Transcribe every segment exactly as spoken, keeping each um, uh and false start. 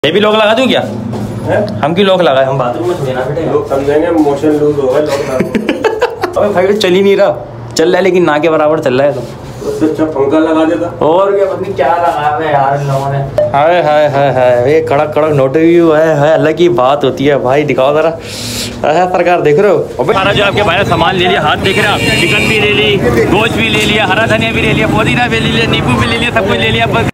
ये भी लॉक लगा दूं क्या? है? हम क्यों लॉक लगाए? हम बाथरूम में थे ना बेटे। लोग समझेंगे मोशन लूज होगा लॉक। अबे भाई तो चल ही नहीं रहा, चल रहा है लेकिन ना के बराबर चल रहा है। तो उससे अच्छा पंखा लगा देता। और क्या पता नहीं क्या लगाया है यार इन लोगों ने। हाय हाय हाय हाय, ये कड़क कड़क नोट व्यू है, है अलग ही बात होती है भाई। दिखाओ जरा प्रकार, देख रहे हो? अबे सारा जो आपके भाई सामान ले लिया, हाथ देख रहे हैं आप। चिकन भी ले ली, गोश्त भी ले लिया, हरा धनिया भी ले लिया, पुदीना भी ले लिया, नींबू भी ले लिया, सब कुछ ले लिया। बस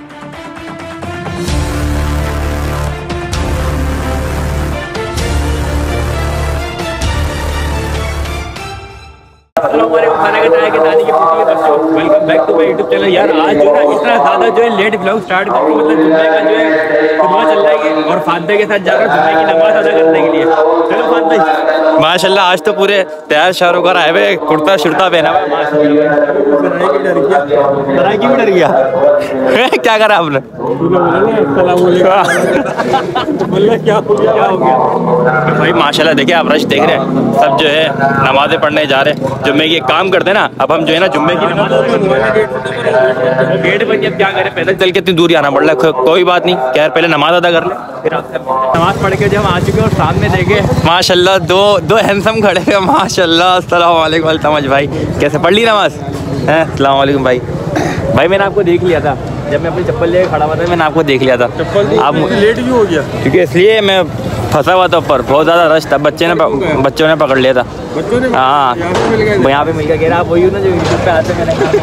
welcome back to my YouTube channel. यार आज जो है इतना ज़्यादा जो है लेट व्लॉग स्टार्ट कर रहा हूँ, मतलब जुम्मे का जो है खुतबा चल रहा है और फादे के साथ जाकर जुम्मे की नमाज अदा करने के लिए। चलो फादे माशाल्लाह आज तो पूरे तैयार शाहरुख खान आए हुए, कुर्ता शुर्ता पहना हुआ। लड़ाई की भी डर गया क्या करा आपने? क्या हो गया भाई? माशाल्लाह देखिए आप रश देख रहे हैं, सब जो है नमाजें पढ़ने जा रहे हैं। जुम्मे की काम करते हैं ना, अब हम जो है ना जुम्मे की नमाज गेट पर क्या करें, पैदल चल के इतनी दूर जाना पड़ रहा है। कोई बात नहीं, खैर पहले नमाज अदा कर ले, फिर आपसे नमाज पढ़ के जब हम आ चुके और सामने देखे माशाल्लाह दो दो हैंडसम खड़े हैं माशाल्लाह। अस्सलाम वालेकुम अल्तमज भाई, कैसे पढ़ ली नमाज? हैं अस्सलाम वालेकुम भाई। भाई मैंने आपको देख लिया था जब मैं अपनी चप्पल लेकर खड़ा हुआ था, मैंने आपको देख लिया था। आप लेट भी हो गया क्योंकि इसलिए मैं फंसा हुआ था ऊपर, बहुत ज़्यादा रश था। बच्चे ने बच्चों ने पकड़ लिया था। बच्चों ने? हाँ यहाँ पे मिल गया। कह रहा आप वही हो ना जो यूट्यूब पे आते।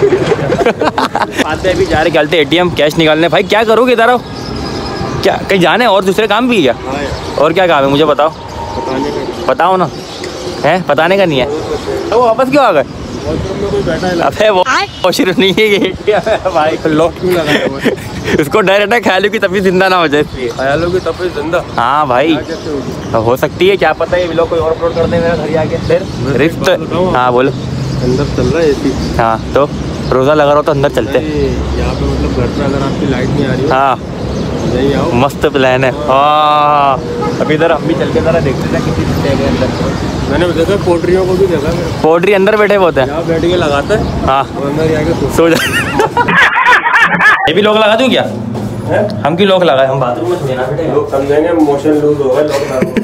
मैंने आते अभी जा रहे चलते एटीएम कैश निकालने। भाई क्या करोगे इधर आओ, क्या कहीं जाने और दूसरे काम भी क्या? और क्या काम है मुझे बताओ, बताओ ना। है बताने का नहीं है तो वो वापस क्यों आ गए? अबे वो शुरू नहीं है भाई, लॉक क्यों लगाया हुआ है? उसको डर है ना ख्यालों की तभी जिंदा ना हो जाए, इसलिए ख्यालों की तभी जिंदा। हाँ भाई हो सकती है, क्या पता है लोग कोई और अपलोड कर दे मेरा घर आके। फिर रिश्त हाँ बोलो। अंदर चल रहा है एसी। हाँ तो रोज़ा लगा रहा हो तो अंदर चलते हैं। यहाँ पे मतलब घर पे अगर आपकी लाइट नहीं आ रही है, हाँ नहीं आओ, मस्त प्लान है। हाँ अभी इधर हम भी चल के जरा देखते हैं किसी जगह अंदर। मैंने देखा पोल्ट्रियों को भी देखा, पोल्ट्री अंदर बैठे होते हैं, यहाँ बैठ के लगाते हैं। हाँ अंदर आके सो जा। ये भी लॉक लगा दूं क्या? है? हम क्यों लॉक लगाए? हम बाथरूम में थे ना बेटे। लोग समझेंगे मोशन लूज होगा लॉक।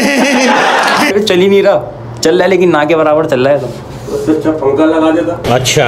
चल ही नहीं रहा, चल रहा है लेकिन ना के बराबर चल रहा है। तो उससे अच्छा पंखा लगा देता। अच्छा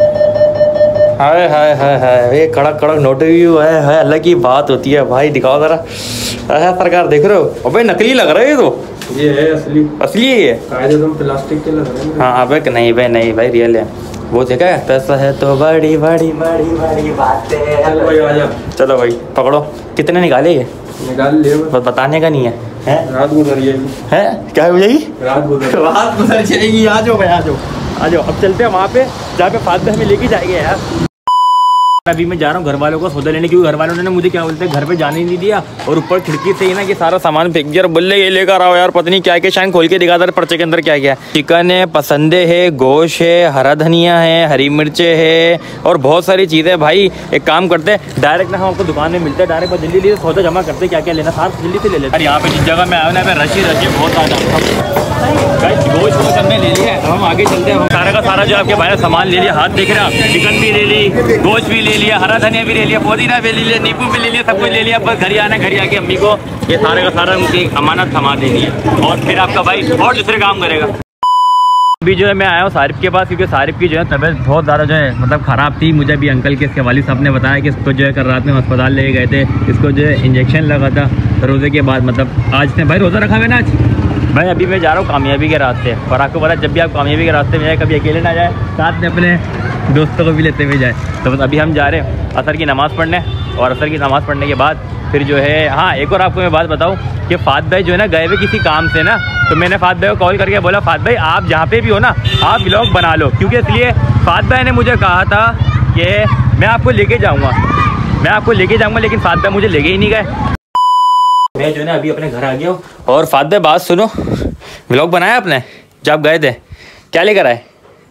हाय हाय हाय हाय, ये कड़क कड़क नोट व्यू है, है अलग ही बात होती है भाई। दिखाओ जरा प्रकार, देख रहे हो? अबे नकली लग रहा है ये तो। ये है असली, असली है ये? एकदम प्लास्टिक के लग रहे हैं। हाँ अबे नहीं भाई, नहीं भाई रियल है वो। देखा है पैसा है तो बड़ी बड़ी बड़ी बड़ी बातें। चलो भाई आ जा। चलो भाई पकड़ो। कितने निकाले ये? निकाल ले, बस बताने का नहीं है। हैं? रात गुजर गई है, क्या हो जाएगी? रात गुजर रात गुजर जाएगी। आ जाओ भाई, आ जाओ आ जाओ। अब चलते हैं वहाँ पे जहाँ पे फादर हमें लेके जाएंगे यार। अभी मैं जा रहा हूँ घर वालों को सौदा लेने, क्योंकि घर वालों ने मुझे क्या बोलते हैं घर पे जाने नहीं दिया और ऊपर खिड़की से ही ना ये सारा सामान फेंक दिया। बोले ये लेकर आओ यार, पता नहीं क्या क्या शायद खोल के दिखा दे पर्चे के अंदर क्या क्या है। चिकन है, पसंदे है, गोश्त है, हरा धनिया है, हरी मिर्चे है और बहुत सारी चीज़ें। भाई एक काम करते हैं डायरेक्ट ना हम आपको दुकान में मिलते हैं, डायरेक्ट बस जल्दी जल्दी सौदा जमा करते क्या क्या लेना साथ जल्दी से ले लेते हैं। यहाँ पे जिस जगह में आया ना रशी रशी बहुत ज़्यादा गोश्त वो सब ने ले लिया है। हम आगे चलते हैं। सारा का सारा जो आपके भाई सामान ले लिया, हाथ देख रहे हैं आप। चिकन भी ले ली, गोश्त भी ले लिया, हरा धनिया भी ले लिया, पुदीना भी ले लिया, नींबू भी ले लिया, सब कुछ ले लिया। बस घर ही आना, घर ही आके अम्मी को ये सारे का सारा उनकी अमानत थमा देनी है और फिर आपका भाई और दूसरे काम करेगा। अभी जो है मैं आया हूँ सारिफ के पास, क्योंकि सारिफ की जो है तबीयत बहुत ज़्यादा जो है मतलब ख़राब थी। मुझे भी अंकल के इसके वालिद साहब ने बताया कि इसको जो है कल रात में अस्पताल ले गए थे। इसको जो है इंजेक्शन लगा था रोज़े के बाद, मतलब आज ने भाई रोज़ा रखा हुआ ना आज। भाई अभी मैं जा रहा हूँ कामयाबी के रास्ते, और आपको पता जब भी आप कामयाबी के रास्ते में जाए कभी अकेले ना जाए, साथ में अपने दोस्तों को भी लेते हुए जाए। तो बस अभी हम जा रहे हैं असर की नमाज़ पढ़ने, और असर की नमाज़ पढ़ने के बाद फिर जो है हाँ एक और आपको मैं बात बताऊँ कि फात भाई जो है ना गए हुए किसी काम से ना, तो मैंने फात भाई को कॉल करके बोला फात भाई आप जहाँ पे भी हो ना आप व्लॉग बना लो, क्योंकि इसलिए फात भाई ने मुझे कहा था कि मैं आपको लेके जाऊँगा मैं आपको लेके जाऊँगा लेकिन फात भाई मुझे लेके ही नहीं गए। मैं जो है ना अभी अपने घर आ गया हूँ। और फात भाई बात सुनो, व्लॉग बनाया आपने जब आप गए थे? क्या लेकर आए?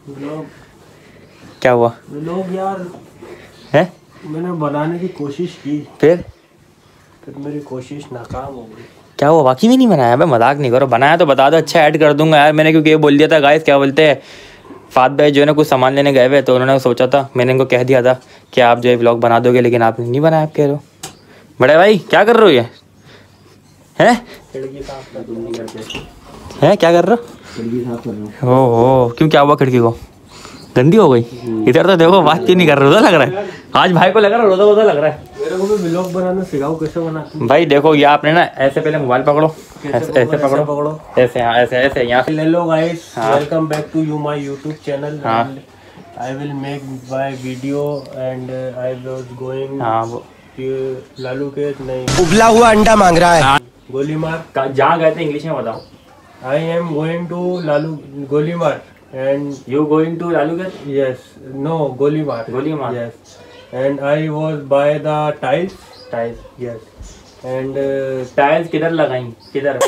क्या हुआ? लोग यार है मैंने बनाने की कोशिश की, फिर फिर मेरी कोशिश नाकाम हो गई। क्या हुआ? बाकी भी नहीं बनाया? भाई मजाक नहीं करो, बनाया तो बता दो, अच्छा ऐड कर दूंगा यार। मैंने क्योंकि ये बोल दिया था गाइस, क्या बोलते हैं फात भाई जो है ना कुछ सामान लेने गए हुए, तो उन्होंने सोचा था, मैंने इनको कह दिया था कि आप जो है व्लॉग बना दोगे, लेकिन आपने नहीं बनाया। आप कह रहे हो बड़े भाई क्या कर रहे हो ये हैं खिड़की साफ कर तुम नहीं करते हैं क्या कर रहे हो? खिड़की साफ कर रहा हूँ। ओहो क्यों क्या हुआ खिड़की को गंदी हो गई? इधर तो देखो बात क्यों नहीं कर रहे रोजा लग रहा है आज भाई को लग रहा है रोजा रोजा लग रहा है। मेरे को भी व्लॉग बनाना सिखाओ कैसे बनाते हैं। भाई देखो ये आपने ना ऐसे पहले मोबाइल पकड़ो ऐसे ऐसे पकड़ो पकड़ो ऐसे हाँ ऐसे ऐसे यहाँ से हेलो गाइस हाँ। Welcome back to you my YouTube channel हाँ। I will make my video and I was going हाँ वो लालू के नहीं उबला हुआ अंडा मांग रहा है। गोली मार कहाँ- जहाँ गए थे इंग्लिश में बताओ। I am going to Lalu गोली मार and you going to Lalu के yes no गोली मार गोली मार। yes and I was by the tiles tiles yes and uh, tiles किधर लगाई किधर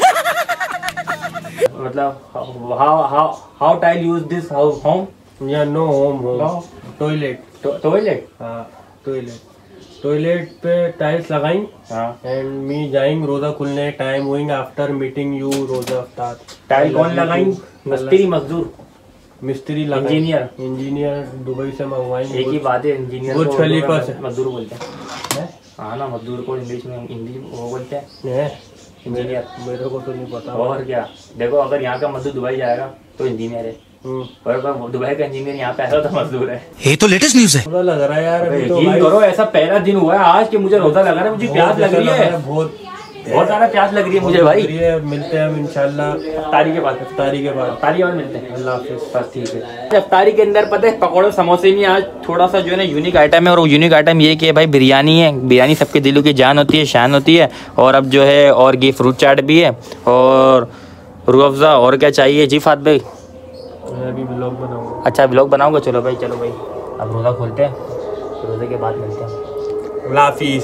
मतलब how how how tile use this house home yeah no home home No. Toilet toilet हाँ टॉयलेट टॉयलेट पे टाइल्स लगाई हाँ एंड मी जाइंग रोजा खुलने टाइम हुइंग आफ्टर मीटिंग यू रोजा अफ्तार टाइल कौन लगाई मिस्त्री मजदूर मिस्त्री लगाई इंजीनियर इंजीनियर दुबई से मंगवाएंगे एक ही बात है इंजीनियर बुर्ज खलीफा से। मजदूर बोलते हैं हैं? हाँ ना मजदूर को इंग्लिश में हिंदी वो बोलते हैं हैं? इंजीनियर। मेरे को तो नहीं पता और क्या देखो अगर यहाँ का मजदूर दुबई जाएगा तो इंजीनियर है हम्म। और अगर दुबई का इंजीनियर यहाँ पे आएगा तो मजदूर है। ये तो लेटेस्ट न्यूज है। रोजा लग रहा है यार अभी तो यकीन भाई करो ऐसा पहला दिन हुआ है आज कि मुझे रोजा लग रहा है मुझे प्यास लग रही है बहुत बहुत ज्यादा प्यास लग रही है मुझे भाई। ये मिलते हैं हम इंशाल्लाह अफ्तारी के बाद तारीख के बाद अफ्तारी के बाद मिलते हैं अल्लाह हाफिज बस ठीक है। अफ्तारी के अंदर पता है पकौड़े समोसे नहीं आज थोड़ा सा जो है ना यूनिक आइटम है और वो यूनिक आइटम ये कि है भाई बिरयानी है। बिरयानी सबके दिलों की जान होती है शान होती है और अब जो है और ये फ्रूट चाट भी है और रूह अफ़ज़ा और क्या चाहिए जी फात भाई। मैं अभी ब्लॉग बनाऊंगा। अच्छा ब्लॉग बनाऊंगा चलो भाई चलो भाई अब रोज़ा खोलते हैं रोज़े के बाद मिलते हैं। अल्लाह हाफिज।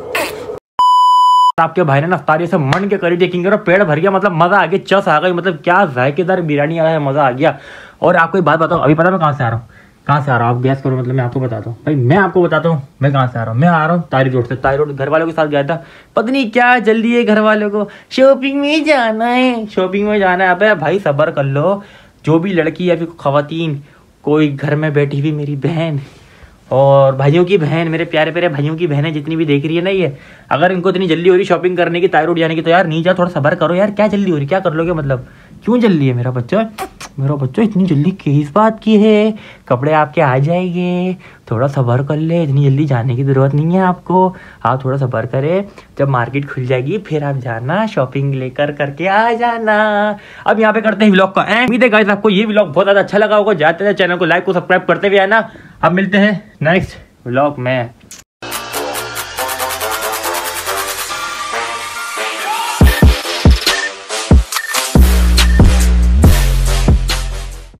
आपके भाई ने ना अफ्तारी से मन के करी यकीन करो पेड़ भर गया मतलब मजा आ गया चस आ गई मतलब क्या जायकेदार बिरयानी आया है मजा आ गया। और आपको एक बात बताऊं अभी पता मैं कहाँ से आ रहा हूँ कहाँ से आ रहा हूँ आप गैस करो मतलब मैं आपको बताता हूँ भाई मैं आपको बताता हूँ मैं कहाँ से आ रहा हूँ। मैं आ रहा हूँ तारी रोड से तारी रोड घर वालों के साथ गया था पता नहीं क्या जल्दी है घर वालों को शॉपिंग में जाना है शॉपिंग में जाना है। अबे भाई सब्र कर लो जो भी लड़की या फिर खवातीन कोई घर में बैठी हुई मेरी बहन और भाइयों की बहन मेरे प्यारे प्यारे भाइयों की बहनें जितनी भी देख रही है ना ये अगर इनको इतनी जल्दी हो रही शॉपिंग करने की ताई रोड जाने की तो यार नहीं जा थोड़ा सब्र करो यार क्या जल्दी हो रही क्या कर लोगे मतलब क्यों जल्दी है मेरा बच्चा मेरा बच्चा इतनी जल्दी किस बात की है कपड़े आपके आ जाएंगे थोड़ा सब्र कर ले इतनी जल्दी जाने की ज़रूरत नहीं है आपको आप थोड़ा सब्र करें जब मार्केट खुल जाएगी फिर आप जाना शॉपिंग लेकर करके आ जाना। अब यहाँ पे करते हैं व्लॉग का एंड उम्मीद है गाइस आपको ये व्लॉग बहुत ज़्यादा अच्छा लगा होगा जाते हैं चैनल को लाइक को सब्सक्राइब करते हुए आना। अब मिलते हैं नेक्स्ट व्लॉग में।